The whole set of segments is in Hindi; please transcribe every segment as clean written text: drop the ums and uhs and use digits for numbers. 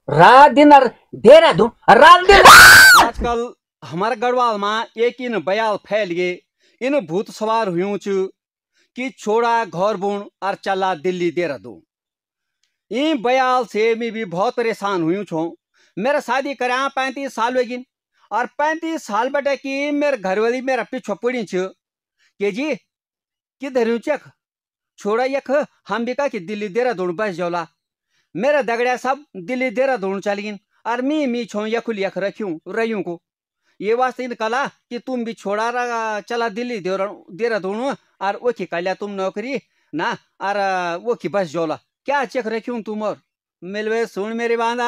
रात दिन और देहरादून रात दिन। आजकल हमारा गढ़वाल में एक इन बयाल फैल गए, इन भूत सवार हुई कि छोड़ा घर बुण और चला दिल्ली देहरादून। इन बयाल से मैं भी बहुत परेशान हुई छो। मेरा शादी करा 35 साल हो गई और 35 साल बेटा की मेरे घरवाली मेरा पीछे पड़ी छ के जी किधर चख छोड़ा यख हम भी का कि दिल्ली देहरादून बस जौला। मेरा दगड़िया सब दिल्ली देहरादून चल गई और मी छो यखुल यख रखूं रही को। ये वास्ते इन कला कि तुम भी छोड़ा रहा चला दिल्ली देहरादून और वो की कल्या तुम नौकरी ना और वो की बस जौला क्या चेक रखूं तुम। और मिलवे सुन मेरी बांधा,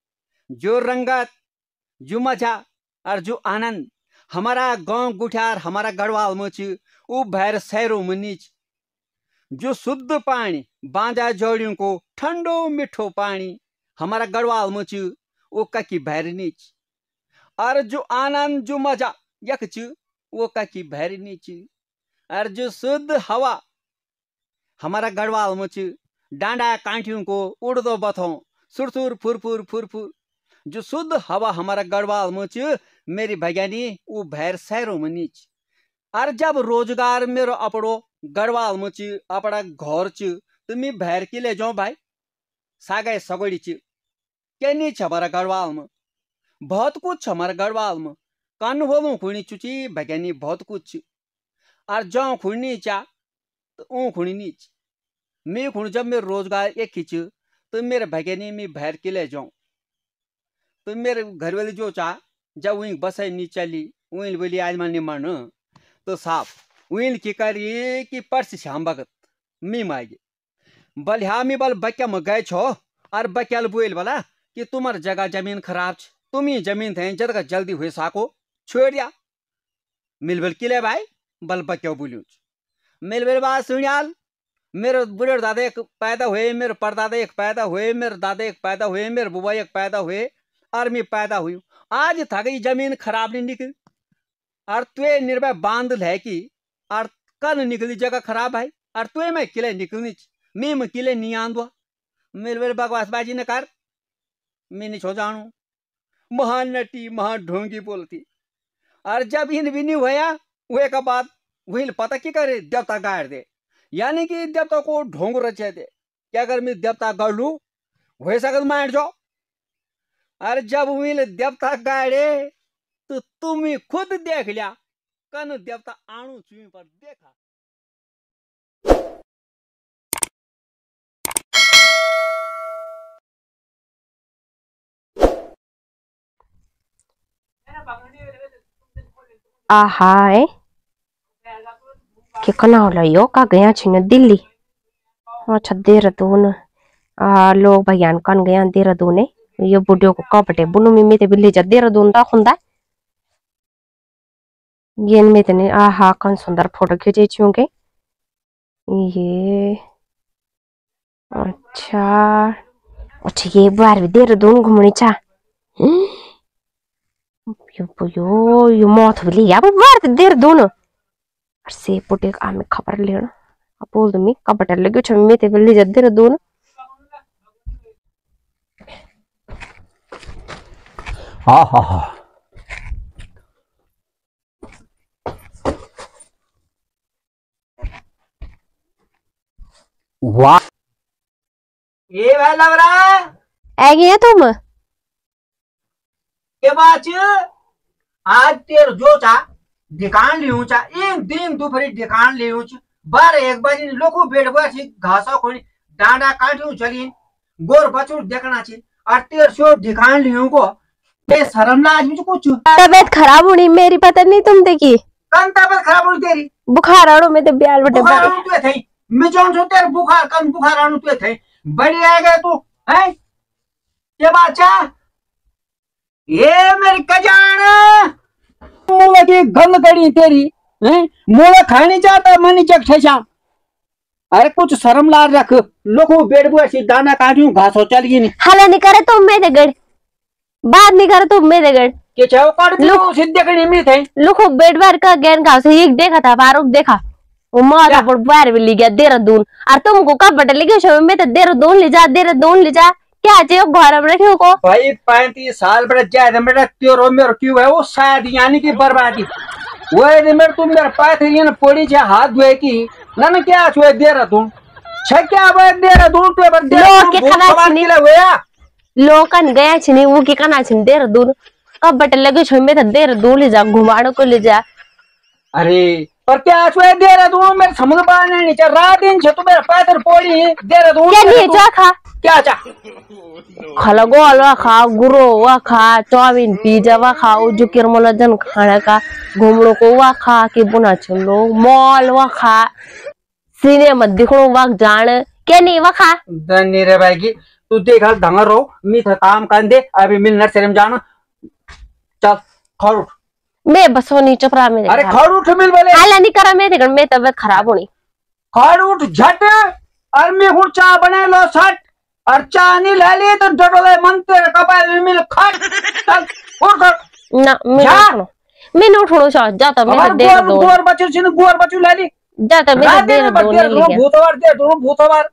जो रंगत जो मजा और जो आनंद हमारा गांव गुठार हमारा गढ़वाल में वो भैर शहरों में नीच। जो शुद्ध पानी बांजा जोड़ियों को ठंडो मिठो पानी हमारा गढ़वाल में वो ककी भैर नीच। और जो आनंद जो मजा यक वो ककी भैर नीच। और जो शुद्ध हवा हमारा गढ़वाल में डांडा कांठियों को उड़दो बथो सुरसुर फुरफुर फुरफुर। जो शुद्ध हवा हमारा गढ़वाल में मेरी भैयानी वो भैर शहरों में नीच। और जब रोजगार मेरो अपड़ो गढ़वाल में अपना घर तो मैं भैर के ले जाऊं भाई सागे सगोड़ी क्या नहीं हमारा गढ़वाल में बहुत कुछ हमारा गढ़वाल में कन बोलूं खुणी चुची भैयानी बहुत कुछ। और जाऊं खुणी चा तो ऊ खुणी नीच मैं खुण जब मेरे रोजगार एक खींच तो मेरे भैयानी मैं भैर के ले जाऊं तो मेरे घर वाली जो चाह जब वहीं बस नहीं चली वहीं बोली आज मन मन तो साफ वहीं की करी कि पर्स श्याम भगत मी मागे बल हाँ मी बल बक्या में गए छो और बक्याल बोल बोला कि तुम्हार जगह जमीन खराब छ तुम ही जमीन थे जद जल्दी हुए साको छोड़ दिया मिलबल किले भाई बल बक्या बोलू मिलबल बात सुनियाल मेरे बुढ़े दादा एक पैदा हुए मेरे परदादा एक पैदा हुए मेरे दादा एक पैदा हुए मेरे बुआ एक पैदा हुए और मैं पैदा हुई आज था गई जमीन खराब नहीं निकली और तुए निर्भय बांध है कि और कल निकली जगह खराब है और तुए मैं किले निकलनी मैं में किले नहीं आंदुआ मेरे बकवासबाजी ने कर मैं नहीं छो जानू महानटी महाढोंगी बोलती। और जब इन भी नहीं हुआ हुए का बाद वही पता क्या करे देवता गाड़ दे यानी कि देवता को ढोंग रचे दे क्या अगर मैं देवता गढ़ लू वही सकत मार जाओ। और जब वही देवता गाड़े तो तुम ही खुद देख लिया कन देवता आणु चुई पर देखा। आहाय कितना होला यो का गया छिन दिल्ली अच्छा देहरादून लोग भैयान कन गया देहरादून ये बुढ़ियो को कपटे बुनु में ते बिल्ली जा देहरादून दा खुंदा गेन में तने आहा कन सुंदर फोटो खींचे छूंगे ये अच्छा अच्छा ये बार भी देहरादून घूमनी चा यो मौत बिल्ली या बार देहरादून से पुटे आमे खबर लेना बोल दो मी कपटे लगे छ में ते बिल्ली जा देहरादून हाँ हाँ हाँ वाह ये भाई लग रहा है आ गए तुम के बाद आज तेर जो चा दुकान लियो चा एक दिन दोपहर दुकान लियो च 12-1 बजे लोगों बेड बसी घासा खोली डांडा काटियो चली गोर बचू देखना ची और तेर शो दुकान लियो को ये शर्म लाज में कुछ तबीयत खराब होनी मेरी पता नहीं तुम देखी कन तबीयत खराब होनी तेरी बुखार आड़ो में तो ब्याल बटे बुखार आणु तुए थे मैं जान सो तेरे बुखार कन बुखार आणु तुए थे बड़ी आ गए तू हैं के बाचा ये मेरी कजान मूला की गंद कड़ी तेरी हैं मूला खानी चाहता मनी चक ठेसा अरे कुछ शर्म लाज रख लोगों बेड बुआ दाना काटियो घासो चल गई हला नहीं करे तुम मेरे गड़ बात नहीं करे तुम मेरे गड़ के चाहो काट दो सिद्धे कड़ी में थे लोगो बेड बार का गैन घास एक देखा था बारूक देखा वो मारा पर बाहर भी ले गया देहरादून और तुमको कब बटे लगे शो में तो देहरादून ले जा क्या चाहिए घर में रखे को भाई 35 साल बड़ा ज्यादा मेरा तेरो मेरो क्यों है वो शायद यानी कि बर्बादी वो मेरे तुम मेरे पास ये ना पड़ी छे हाथ धोए की ना क्या छुए दे रहा तुम छे क्या बात दे रहा तुम तो पर दे लोग के खाना नहीं लगया लोकन गया छनी वो के कना छन देर दूर कब बट लगे छो में देर दूर ले जा घुमाड़ो को ले जा अरे पर क्या छुए दे रहा तुम मेरे समझ पा नहीं चल रात दिन छे तू मेरे पास पड़ी दे रहा तुम क्या नहीं जा खा क्या चा खलगो अलवा खा गुरो वा खा चाउमीन पिज्जा वा खा जो किरमला जन खाने का घुमड़ो को वा खा के बुना चलो मॉल वा खा सिनेमा दिखो वा जान क्या नहीं वा खा धन्य रे भाई की तू देख हाल ढंगर रहो मी था काम कर दे अभी मिल नर्सरी में जाना चल खड़ उठ मैं बसो नहीं चपरा में अरे खड़ उठ मिल बोले आला नहीं करा मैं देखो मैं तबीयत खराब होनी खड़ उठ झट और मैं हूँ चाय बना लो सट और चाय नहीं ले ली तो डटोले मन तेरे कपाल में मिल खट चल उठ ना मैं न उठो जाता मैं दे दो गोर बच्चू छिन गोर बच्चू ले ली जाता मैं दे दो नहीं भूतवार दे दो भूतवार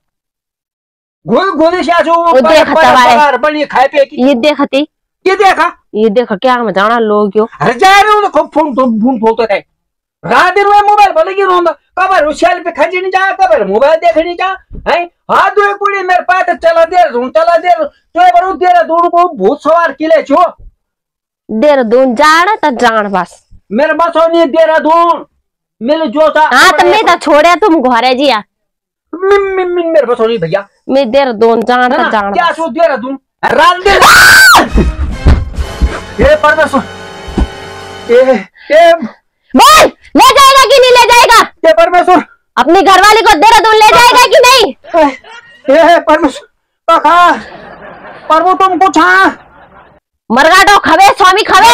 गोल गोली शाजू पर बनी खाए पे की ये देखती ये देखा क्या मैं जाना लोग क्यों अरे जा रहे हो तो फोन तो फोन फोटो है रात दिन में मोबाइल भले की रोंदा कबर सेल पे खंजी नहीं जा कबर मोबाइल देखनी जा है हाथ दो कुड़ी मेरे पास चला दे तो बरू दे दूर को भूत सवार किले छो देहरादून जाना त जान बस मेरे बस नहीं देहरादून मिल जो था हां तो मैं तो छोड़े तुम घरे जिया मेरे बस नहीं भैया मैं देहरादून जान त जान क्या सो देहरादून रात दिन ये परमेश्वर ये बोल ले जाएगा कि नहीं ले जाएगा ये परमेश्वर अपनी घरवाली को देहरादून ले जाएगा कि नहीं ये परमेश्वर काका प्रभु तुम कुछ हाँ मरगाडो खबे स्वामी खबे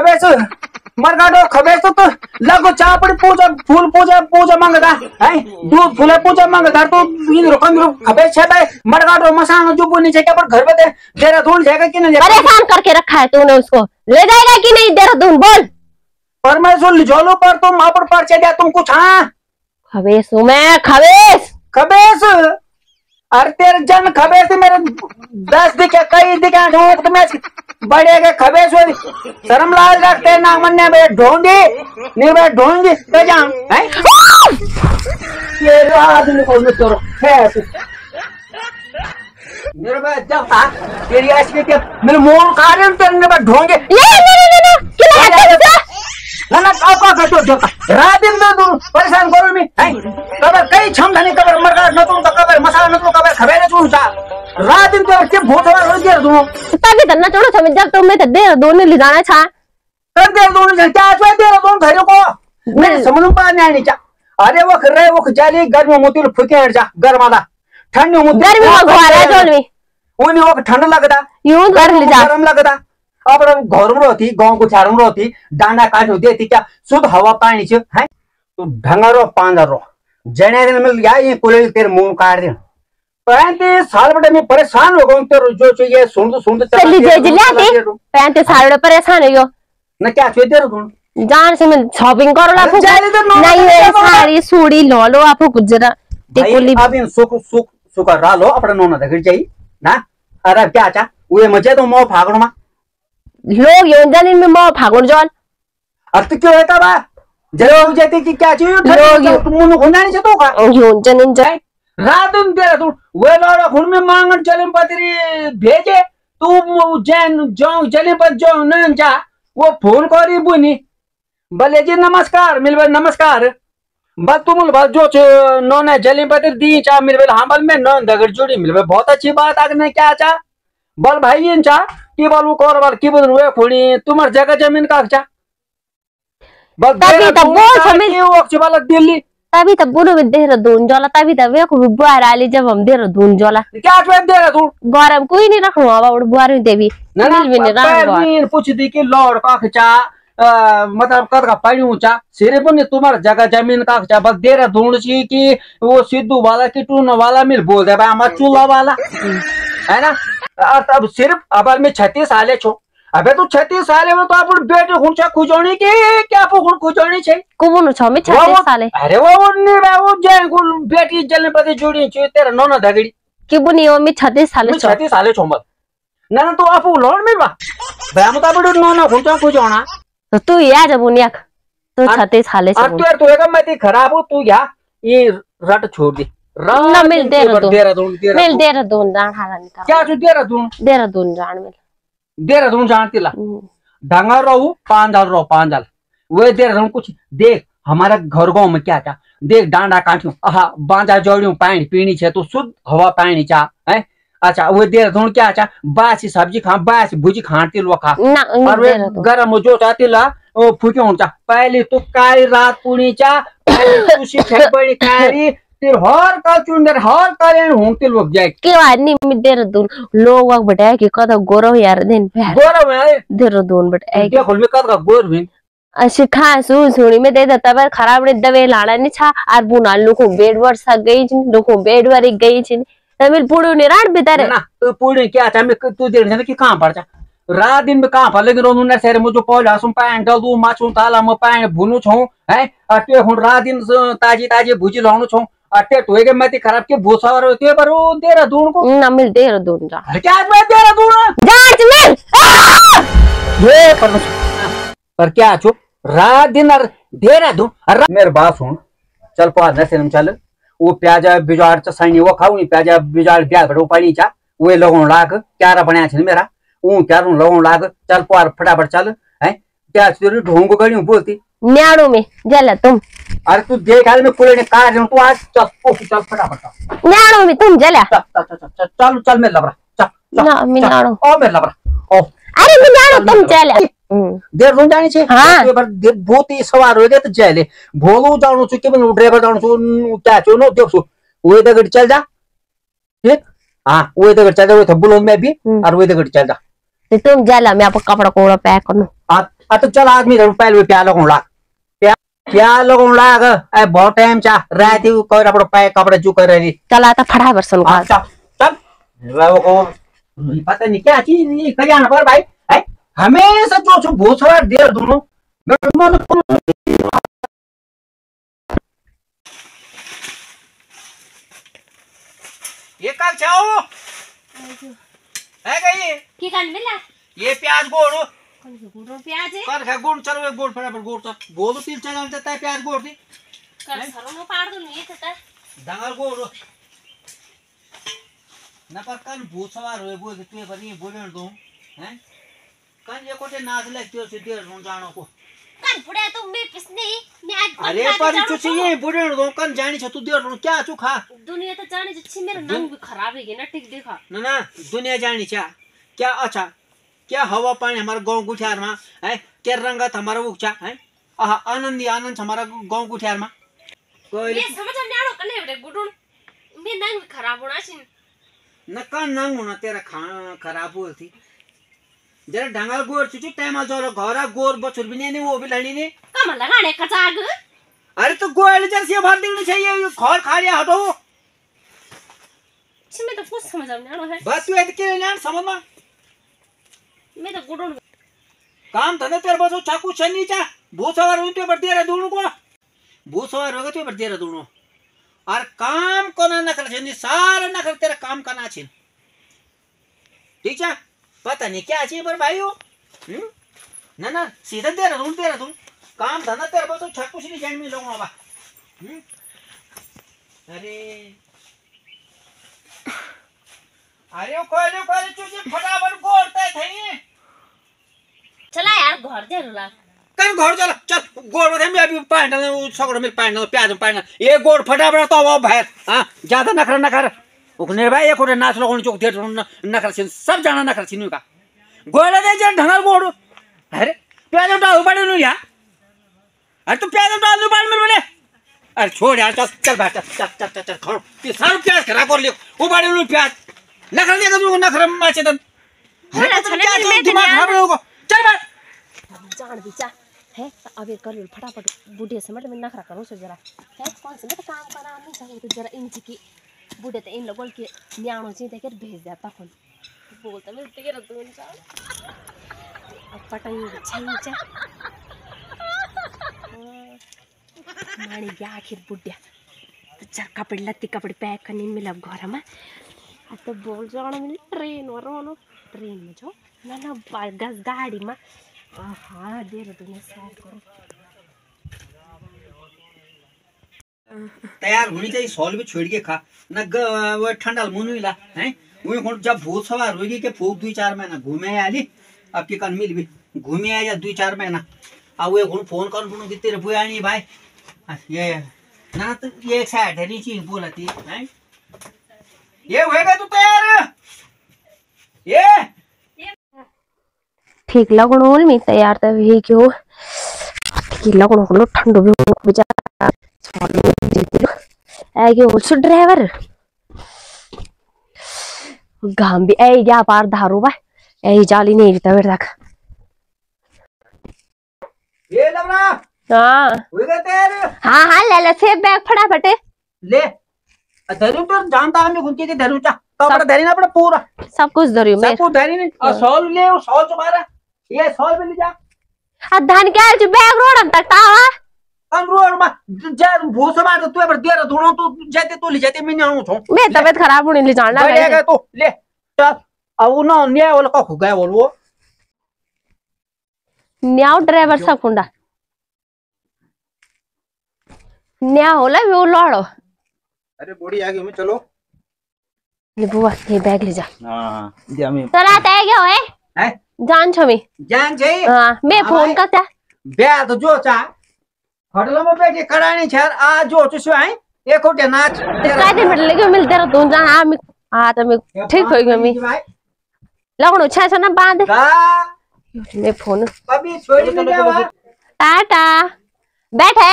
मरगाडो खबेस तो लगो चापड़ पूजा फूल पूजा मांगदा है दूध फूले पूजा मांगदा तो इन रोकन खबेस छे भाई मरगाडो मसान जो बोनी छे क्या पर घर पे देहरादून जाएगा कि नहीं परेशान करके रखा है तूने उसको ले जाएगा कि नहीं देहरादून बोल परमेश्वर लिजोलो पर तुम अपन पर्चे दिया तुम कुछ हाँ खबेस हूँ मैं खबेस अरे तेरे जन खबेस मेरे 10 दिखे कई दिखे तो मैं बड़े के खबेस हो शर्म लाल रखते ना मन ने ढोंगी नहीं मैं ढोंगी तो जाऊं हैं ये रात को मैं तो है मेरे पे जब था तेरी ऐसी के मेरे मोल कार्य तेरे पे ढोंगे ना आपका करतो जो रात दिन में परेशान करो मैं हैं कबर कई छम धनी कबर मरगा न तो कबर मसाला न तो कबर खबेरे चूसा रात दिन तो के भूतवा हो गया तू तभी धन्ना छोड़ो समझ जब तुम मैं देहरादून ले जाना छा कर देहरादून क्या छे देहरादून धरियो को मैं समझ पा नहीं चा अरे वो कर रहे वो जाली गर्म मोती फुके हट जा गरमादा ठंड मोती गर्मी में घोरा जोल में उन्हें वो ठंड लगदा यूं कर ले जा गरम लगदा अब घर में रहती गाँव को चारों में रहती डांडा काट होती थी क्या शुद्ध हवा पानी छ है तो ढंगरो पांदरो जने दिन मिल गया ये कुल तेरे मुंह काट दे 35 साल बड़े में परेशान हो गए तेरे जो चाहिए सुन चली जे जिलाते 35 साल बड़े परेशान हो न क्या चाहिए तेरे को जान से मैं शॉपिंग करो ला नहीं है साड़ी सूड़ी लो लो आप गुजरा टिकुली अब इन सुख रा लो अपना नोना देख चाहिए ना अरे क्या चा वो मजे तो मो फागण में लोग योजना में मो फागुन जॉल अब तो क्यों है बा जरूर जाती कि क्या चाहिए लोग तुम होना नहीं चाहते का योजना जाए रात दिन दे तू वे लोड़ा खुन में मांगन चले पतरी भेजे तू जैन जो चले पर जो न जा वो फोन करी बुनी भले जी नमस्कार मिलबे नमस्कार बस तुम बस जो नोने जली पत्र दी चा मिलबे हां बल में न दगड़ जोड़ी मिलबे बहुत अच्छी बात आगे क्या चा बल भाई इन चा की बल वो कर बल की बल वे खुनी तुम्हार जगह जमीन का चा बल तभी तो बोल समझ वो बालक दिल्ली तभी तो बुरो देहरादून जाला तभी तो वे को बुआर आली जब हम देहरादून जाला क्या छे देहरादून गरम कोई नहीं रखनो अब और बुआर देवी मिल भी नहीं रहा पूछ दी कि लौड़ का खचा मतलब कद का पानी ऊंचा सिरे पर तुम्हारा जगह जमीन का खचा बस देहरादून छी कि वो सिद्धू वाला की टून वाला मिल बोल दे भाई हमारा चूल्हा वाला है ना अब सिर्फ अब में 36 साले छो अबे तू 36 साले में तो आप बेटे खुंचा खुजोनी के क्या पुखुन खुजोनी छे कुबुन छ में 36 साले अरे वो नहीं वो जे बेटी जलने पति जोड़ी छे तेरा नोना धगड़ी कि बुनी ओ में 36 साले 36 साले छो मत ना तो आपू लोन मिलवा भया मुता बड़ो नो ना घुंचा कुछ होना तो तू या जब उन्याक तो छते छाले और छबुन तू तो मैं खराब हो तू या ये रट छोड़ दे ना मिल देहरादून मिल देहरादून जान हारा निकाल क्या तू देहरादून जान मिल देहरादून जानती ला ढंगा रहू 5 रहो 5 वो देहरादून कुछ देख हमारा घर गांव में क्या क्या देख डांडा काटियो हाँ बांजा जोड़ियो पानी पीनी छे तो शुद्ध हवा पानी चा है अच्छा वो देहरादून क्या चा बासी सब्जी खा बासी भुजी खाती लो खा और वे गरम जो चाहती ला वो फुक्यो हुन्छ पहले तो काली रात पुणी चा तुसी फेक बड़ी कारी फिर हर का चुंदर हर करें होंगते लोग जाए के वानी में देहरादून लोग वक बटाए कि कदा गोरो यार दिन गोरो में देहरादून बटाए देखो में कदा गोर भी अशी खा सुनी में दे देता पर खराब रे दवे लाड़ा नि छा आर बुना लोको बेड वर सा गई छिन लोको बेड वर गई छिन तमिल पुडू ने राड बितारे ना तो पुडू क्या था मैं तू देख जाने कि कहां पड़चा रात दिन में कहां पर लेकिन रोनु ना सर मुझे पौला सुम पान डलू माछू ताला म पान भुनु छौ है अटे हुन रात दिन ताजी ताजी भुजी लाउनु छौ अटे टोएगे मती खराब के भूसा रो ते पर देहरादून को ना मिल देहरादून जा क्या मैं देहरादून जाच मिल ये पर क्या चुप रात दिन देहरादून मेरे बात सुन चल पा नसे चल वो प्याजा बिजाड़ च सैनी वो खाऊ प्याजा बिजाड़ ब्याह बड़ो पानी चा वो लगों लाग क्यारा बनाया छ मेरा ऊ क्यारू लगों लाग चल पार फटाफट चल है क्या तेरी ढोंग गणी बोलती न्याड़ो में जला तुम अरे तू देख आदमी पुले ने कार तू आज चल फटाफट न्याड़ो में तुम जला चल चल मेरे लबरा चल ना मिनाड़ो ओ मेरे लबरा ओ अरे मिनाड़ो तुम जला देहरादून जानी छे हाँ बहुत ही सवार हो गए तो जाले भोलू जानु छु के ड्राइवर जानु छु क्या छु नो देखो वो इधर चल जा ठीक हां वो इधर चल जा वो बुलोन में भी और वो इधर चल जा तो तुम जला मैं आपको कपड़ा कोड़ा पैक करनो आ तो चल आदमी पहले प्या लगों लाग प्या लगों लाग ए बहुत टाइम चा राती कोरा बड़ो पैक कपड़ा जू कर रही चला था फटा वर्सन का चल चल वो पता नहीं क्या चीज नहीं कल्याण पर भाई है हमेशा जो छु भूत सवार देहरादून ये कल चाओ है गई की कान मिला ये प्याज गोड़ो कौन से गुड़ प्याज है कर खा गुड़ चलो गुड़ फटाफट गुड़ तो बोलो तीन चल जाता है प्याज गोड़ दी कर सरोनो पाड़ दो नहीं था डांगर गोड़ो न पर कल भूत सवार होए बोल तू पर ये बोलने दो हैं कल ये कोटे नाच लगती हो सीधे रोन जानो को कन पुड़े तुम मैं किसने मैं आज अरे पर तू चाहिए बोलने दो कल जानी छ तू दे रो क्या तू खा दुनिया तो जाने छी मेरा नंग भी खराब है ना टिक देखा ना दुनिया जानी छ क्या अच्छा क्या हवा पानी हमारा गांव गुठियार में है क्या रंगत हमारा उचा है आनंद आनंद हमारा गांव गुठियार में ये समझ में आड़ो कने बेटे गुडुन मैं नंग खराब होना छिन न का नंग होना तेरा खराब हो थी जरा ढंगल गोर चुची टाइम जो घरा गोर बछुर भी नहीं वो भी लड़ी नहीं कम लगाने कचाग अरे तो गोल जैसे भर देनी चाहिए खर खा लिया हटो मैं तो कुछ समझ में आड़ो है बस तू के ना समझ में मैं तो गुडुन काम धंधा तेरे बस चाकू छनी चा भूत सवार उनके पर दे रहा दोनों को भूत सवार होगा तो पर दे रहा दोनों और काम कोना न कर छनी सारा न कर तेरा काम करना छिन ठीक है पता नहीं क्या चाहिए पर भाई हो ना सीधा दे रहा तुम काम धंधा तेरे बस चाकू छनी जान में लोगों बाबा अरे कोई चुची फटाफट गोड़ते थे चला यार घर दे रुला कन घर चल गोड़ में मैं अभी पानी डालना सगड़ में पानी डालना प्याज में पानी ये गोड़ फटाफट तो वो भाई हां ज्यादा नखरा न कर उखने भाई एक और नाच लगन चोक दे नखरा छिन सब जाना नखरा छिनु का गोड़ दे जन ढंगल गोड़ अरे प्याज डाल पड़े नु या अरे तो प्याज डाल दो बाल में बोले अरे छोड़ यार चल बैठ चल खड़ ये सारा प्याज खरा कर लियो वो बाड़े नु प्याज नखरा दे दो नखरा माचे दन अरे क्या दिमाग खराब होगा चल बैठ जान बिचा है अब ये कर फटाफट बूढ़े से मतलब नखरा करो सो जरा है कौन से मैं काम करा नहीं चाहिए तो जरा इन की बूढ़े तो इन लोगों के न्याणो से देकर भेज देता कौन बोलता मैं तेरे दोन चा अब पटाई छाई मानी गया आखिर बुढ़िया तो चार कपड़े लत्ती कपड़े पैक करने मिला घर में आता बोल जाना मिले ट्रेनवर आलो ट्रेनमा जाऊ ना ना गस गाडीमा हाँ देहरादून साइड करो तैयार होनी चाहिए सॉल भी छोड़ के खा न वो ठंडा मुनु ला हैं वही कौन जब भूत सवार होगी के फूक 2-4 महीना घूमे आली अब के कन मिल भी घूमे आ जा 2-4 महीना अब वो कौन फोन कर बुनु तेरे बुआ नहीं भाई ये ना तो ये एक साइड है नीचे बोला थी हैं ये होएगा तू तैयार ये ठीक लगनो मी तैयार त हे क्यों ठीक लगनो हलो ठंडो भी बेचारा ए के हो ड्राइवर घाम भी ए गया पार धारू बा ए जाली नहीं रहता बेटा ये लवरा हां होएगा तैयार हां हां ले से बैग फटाफट ले धरू तो जानता हमें घुंटी के धरू चा कपड़ा धरी ना पड़ा पूरा सब कुछ धरियो मैं सब कुछ धरी नहीं और सॉल ले वो सॉल तुम्हारा ये सॉल में ले जा धान क्या जो बैग रोड तक तावा कौन रोड में जा भूसा मार तू पर देर दोनों तू जाते तो ले जाते मैं नहीं आऊं छो मैं तबीयत खराब होने ले जाना बैठेगा तो ले चल अब ना न्याय वाला का खुगा वो न्याव ड्राइवर सा कुंडा न्या होला वो लड़ो अरे बॉडी आ गई मैं चलो ले बुआ ये बैग ले जा हां दिया मैं चला तय गयो है जान छमी जान जाई हां मैं फोन करता बे तो जो चा होटल में बैठे करानी छर आ जो चुसो आई एक होटे नाच काय दिन मिल लगे मिल तेरा तू जा आ तो मैं ठीक हो गई मैं लगनो छा ना बांध मैं फोन अभी छोड़ी नहीं जावा टाटा बैठे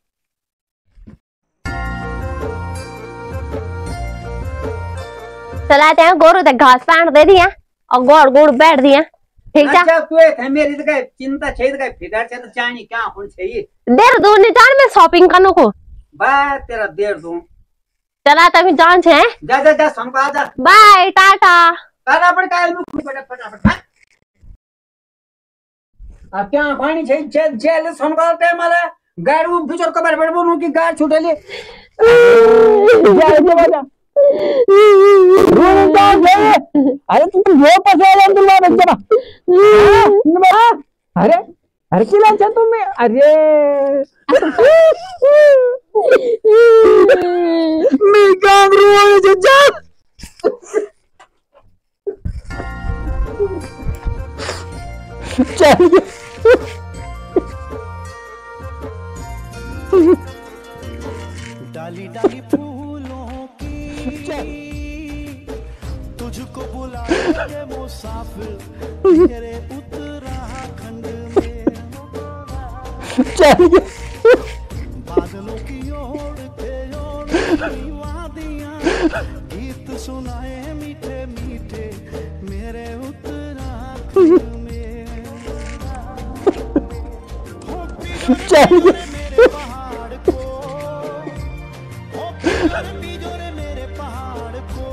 चलाते हैं गोरू तक घास पान दे दिया और गोड़ गोड़ बैठ दिया ठीक है अच्छा तू है मेरी तो काय चिंता छेद काय फिकर से तो चाहनी क्या होनी चाहिए देर दूर नहीं जान में शॉपिंग करने को बा तेरा देर दूं चला तभी जान छे जा जा जा संग आ जा बाय टाटा तारा पर काय में खुद फटाफट अब क्या पानी छे जेल जेल संग टाइम वाला गाड़ी भीतर कबर बड़बो की गाड़ी छूटले जा जा अरे तू तो यो पसाला तुला बच्चा अरे अरे किला छन तुम्ही अरे मी गांगरू वाले जज्जा चल डाली डाली फूलों की तुझको बुला के मुसाफिर तेरे उत्तराखंड में बादलों की ओढ़ते ओढ़ती वादियां गीत सुनाए मीठे मीठे मेरे उत्तराखंड में मेरे पहाड़ को मेरे पहाड़ को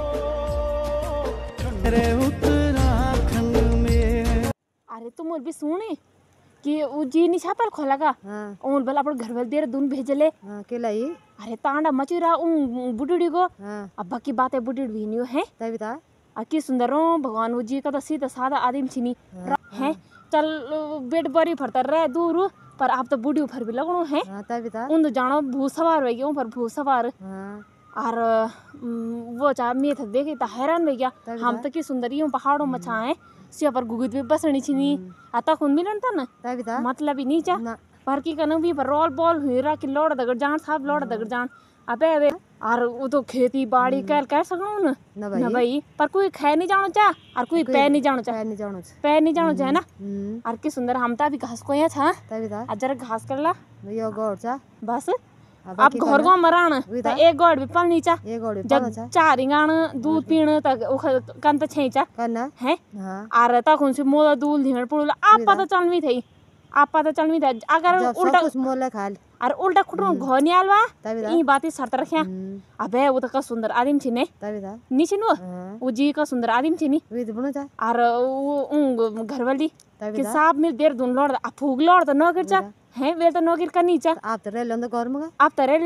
मेरे उत्तराखंड में अरे तुम और भी सुने कि वो जी नहीं छापल खोला का और बल अपन घर वाले देर दून भेजले के लाई अरे तांडा मचुरा बुढ़ी को अब बाकी बातें बुढ़ी भी नहीं है तभी ता की सुंदर भगवान वो जी का तो सीधा सादा आदमी छिनी है चल बेट बड़ी फरता रह दूर पर आप तो बूढ़ी उफर भी लगनो है तभी ता उन तो जानो भू सवार हो गया पर भू सवार और वो चाह मैं था देखे तो हैरान हो गया हम तो की सुंदरी पहाड़ों में छाए सिया पर गुगुत भी बसनी छिनी आता खुन मिलन था ना तभी ता मतलब ही नहीं चा पर की कनो भी पर रोल बॉल हुई रहा कि लौड़ दगड़ जान साहब लौड़ दगड़ जान अबे अबे और वो तो खेती बाड़ी कर सकनो ना भाई पर कोई खे नहीं जानो चा और कोई पै नहीं जानो चा पै नहीं जानो चा है ना और की सुंदर हमता भी घास को यहाँ था तभी ता जरा घास कर ला यो गोड़ चा बस आप घर को मरान तो एक गोड़ भी पल नीचा ये गोड़ जब चार इंगान दूध पीण तक कंत छेचा करना है और तक उनसे मोला दूध ढीण पड़ूला आप पता चलमी थई आप पता चलमी था अगर उल्टा कुछ मोला खाल और उल्टा खुटरो घोनी आलवा ई बाती शर्त रखया अबे वो तो का सुंदर आदमी छिने तभी ता नीचे नो वो जी का सुंदर आदमी छिनी वे तो बनो चा और वो घरवाली के साहब में देर दुन लौड़ आ फूग लौड़ तो न गिर चा है वे तो न गिर का नीचा आप तो रह लंदा घर में आप तो रह लिंदा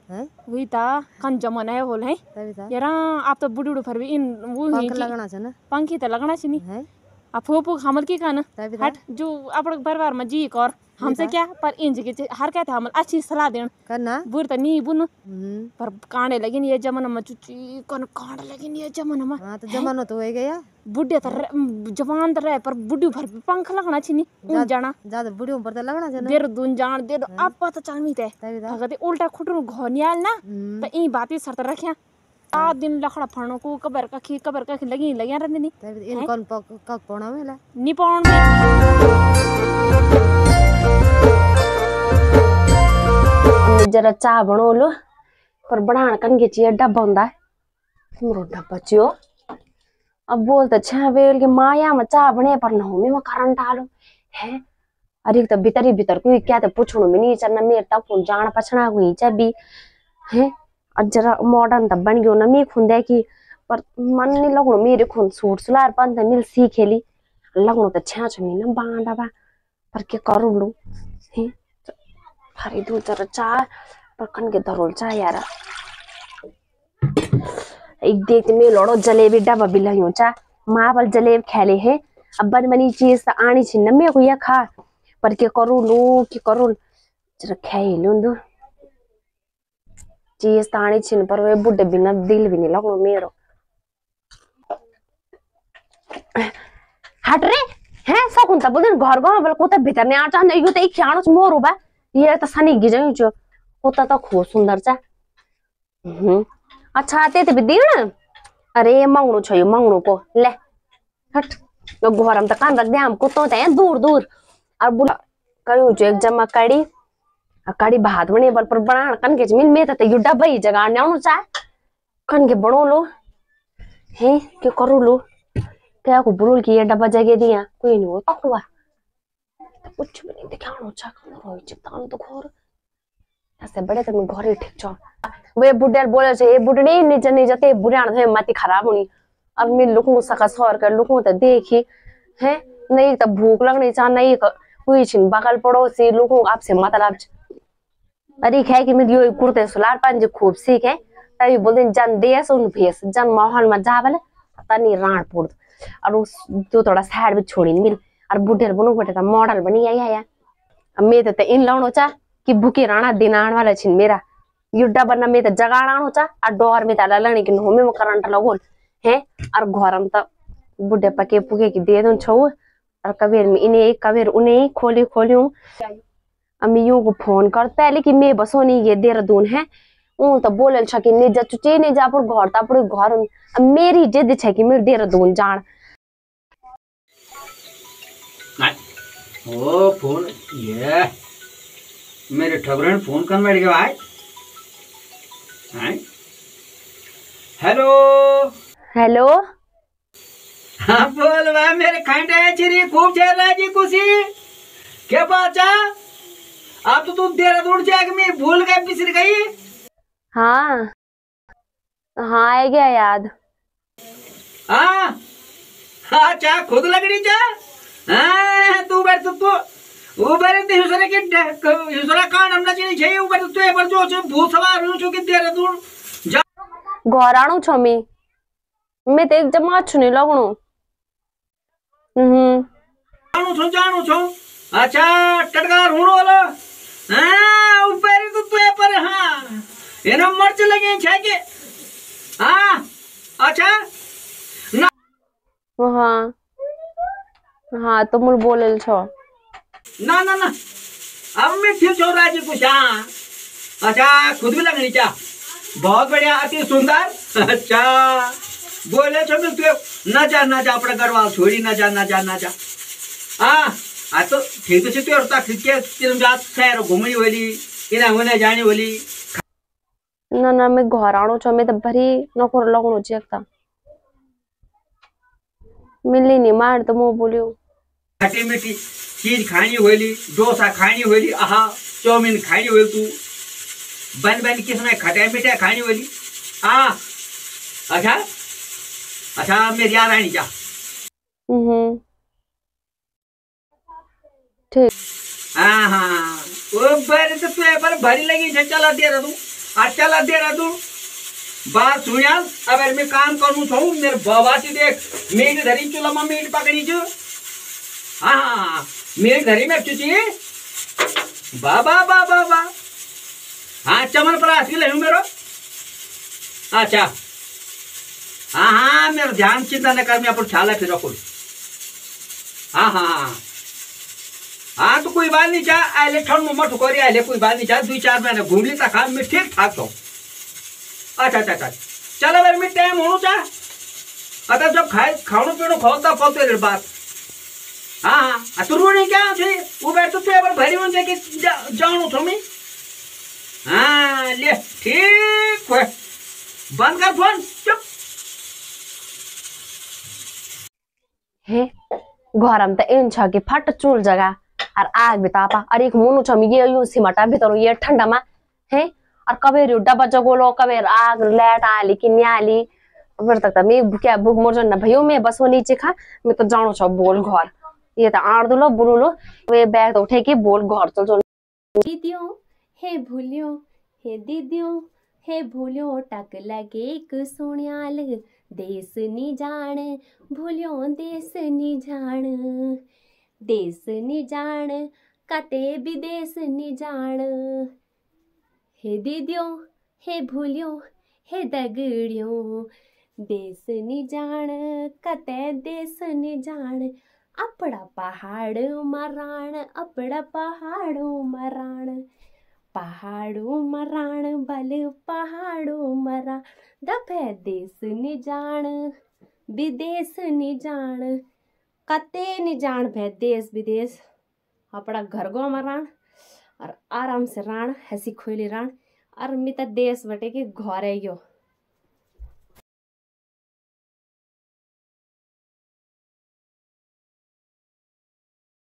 हैं वही ता कन जमाना है होल है तभी था यार आप तो बुढ़ी फिर भी इन वो ही पंख लगना छ न पंखी तो लगना चाहिए हैं आ फूफू हमल की खाना तभी था हट जो अपने परिवार में जी कर हमसे क्या पर इन जगह हर कहते हमल अच्छी सलाह देन करना बुर तो नहीं बुन हम्म पर कांडे लगिन ये जमाना में चुची कन कांड लगिन ये जमाना में हाँ तो जमाना तो हो गया बुढ़े तो जवान तो रहे पर बुढ़ी भर भी पंख लगना चाहिए उन जाना ज्यादा बुढ़ी उम्र तो लगना छ न देर दुन जान देर आप पता चाहनी थे तभी था भगते उल्टा खुटरू घोनियाल ना तो ई बाती शर्त रखिया आ दिन लखड़ा फणो को कबर का खी लगी लगिया रहने नी तभी इन कौन कक पौना मेला नी पाउन में हमने जरा चाह बनो लो पर बनाना कन के चाहिए डब्बा होंदा मोरो डब्बा चियो अब बोलते छह बेल के माया में चाह बने पर न में करंट आलो है अरे तो भीतर कोई क्या तो पूछणो में नहीं चलना मेरे तक फोन जान पछना हुई चाबी है और जरा मॉडर्न तब बन गयो ना मी खुंदे की पर मन नहीं लगनो मेरे खुन सूट सुलार पन त मिल सीखेली लगनो त छह छमी ना बांडा बा पर के करू लू है हरी दूर जरा चाह पर कन के धरोल चाह यार एक देख में लड़ो जलेबी डब्बा भी लहियो चा माँ बल जलेब खेले है अब बन बनी चीज त आनी छिन मे को या खा पर के करू जरा खाई लूं चीज त आनी छिन पर वे बुड्ढे बिना दिल भी नहीं लगनो मेरो हट रे हैं सकुन त बोल्दैन घर गयो बल कोता भित्र नै आछ न यो त एक खानो मोरो बा ये त सनी गिजै छ कोता त खो सुन्दर छ अच्छा ते भी दिन अरे मंगणो छ यो मंगणो को ले हट यो घरम त कान रख दे हम कुत्तो त दूर दूर और बुला कयो छ एक जम्मा कड़ी भात बने बल पर बनान कन के मिल में त यो डब्बा ही जगह न्याउनु छ कन के बणो लो हे के करू लो क्या को बुरुल की ये डब्बा जगह दिया कोई नहीं हो पकवा कुछ भी नहीं दिखाणो छ कन रोई चितान तो घर ऐसे बड़े त मैं घर ही ठीक छ वे बुड्ढे बोले छे ए बुड्ढे नहीं जते बुढ़ान थे मति खराब हुनी अब मैं लुकू सका सर कर लुकू त देखी है नहीं त भूख लगनी चा नहीं कोई छिन बगल पड़ोसी लुकू आपसे मतलब अरे खे कि मैं यो कुर्ते सुलार पांजे खूब सीखे तभी बोलते जन देश उन भेस जन माहौल में जावल तनी राण पुड़ और उस तो थोड़ा साइड में छोड़ी मिल और बुढ़े बनो बटे त मॉडल बनी आया अब मैं त इन लाउनो चा कि भूखे राणा दिन आने वाला छिन मेरा युद्धा बन्ना में त जगाड़ानो चा और डोर में त ललनी कि होमे में करंट लगोल है और घरम त बुढ़े पके पुके की दे दूं छौ और कबीर में इन्हें कबीर उन्हें खोलियो अम्मी यूं को फोन कर पहले कि मैं बसो नहीं ये देहरादून है ऊ तो बोलल छ कि ने जा चुचे ने जा पर घर ता पर घर अब मेरी जिद छ कि मैं देहरादून जान ओ फोन ये मेरे ठगरन फोन कर बैठ गया है हेलो हेलो हाँ बोल भाई मेरे खंडे चिरी खूब चल रहा जी खुशी क्या बात है अब तो तुम देहरादून जाके मैं भूल गए बिसर गई हाँ आ गया याद हाँ हाँ चा खुद लगनी चा हाँ तू बैठ तू ऊपर ते हुसरे के हुसरा कान हमना चाहिए चाहिए ऊपर तो पर जो भूत सवार हो कि देहरादून जा घर आणु छ मैं तो एक जमा छुनी लगणो जानु छो अच्छा टटकार हुणो वाला हाँ ऊपर तो पर हाँ ये ना मर्च लगे छे के हाँ अच्छा ना हाँ हाँ तो मुझे बोलल छो ना अब मैं ठीक छो राजी कुछ हाँ अच्छा खुद भी लगनी चा बहुत बढ़िया अति सुंदर अच्छा बोले छो मैं तू ना जा अपना घर वाला छोड़ी ना जा हाँ तो ठीक है तो और के तिरम जात शहर घूमनी वाली इना होने जाने वाली ना मैं घर आणु छ मैं तो भरी नखोर लगणो छ एकता मिली नहीं मार तो मो बोलियो खटी मीठी चीज खानी होली डोसा खानी होली आहा चाउमीन खानी होली तू बन किसने खटा मीठा खानी होली हाँ अच्छा मेरी याद आनी जा ठीक हाँ वो भरी तो तू पर भरी लगी है चला दे रहा तू और चला देहरादून बात सुनियाल अब मैं काम करूँ छू मेरे बाबा से देख मीट धरी चूल्हा में मीट पकड़ी छू हाँ मीट धरी में चुची बाबा बाबा बा हाँ चमन प्रास की लूँ मेरो अच्छा हाँ हाँ मेरा ध्यान चिंता न कर मैं अपन ख्याल है फिर रखो हाँ हाँ हाँ हाँ तो कोई बात नहीं चाह आले ठंड में मत करी आले कोई बात नहीं चाह 2-4 महीने घूम ली तक मैं ठीक ठाक तो अच्छा अच्छा अच्छा चलो मेरे में टाइम होना चाह अतः जब खाणो पीणो खोलता फलते रे बात हाँ हाँ तू रोने क्या थे वो बैठ तो पेपर भरी हो जाके जाऊँ तो मैं हाँ ले ठीक है बंद कर फोन चुप हे घरम त एन छ कि फट चुल जगा और आग बितापा और एक मुनु छ ये यूं सिमटा भीतर ये ठंडा में है और कबे डब्बा जगोलो कबे आग लेट आली कि न्याली फिर तक त मैं क्या भूख मोर न भयो मैं बस वो नीचे खा मैं तो जानो छ बोल घर ये त आड़ दुलो बुलुलो वे बैग तो उठे कि बोल घर चल चल दीदियों हे भूलियो हे दीदियों हे भूलियो टक लगे एक सुनियाल देश नी जान भूलियो देश नी जान कते विदेश नी जान हे दीदियों हे भूलियो हे दगड़ियों देश नी जान कते देश नी जान अपड़ा पहाड़ मराण अपड़ा पहाड़ों मराण बल पहाड़ों मरा दफे देश नि जान विदेश नि जान कते नि जान भे देश विदेश अपना घर गो मराण और आराम से राण हंसी खोली राण और मिता देश बटे के घर है यो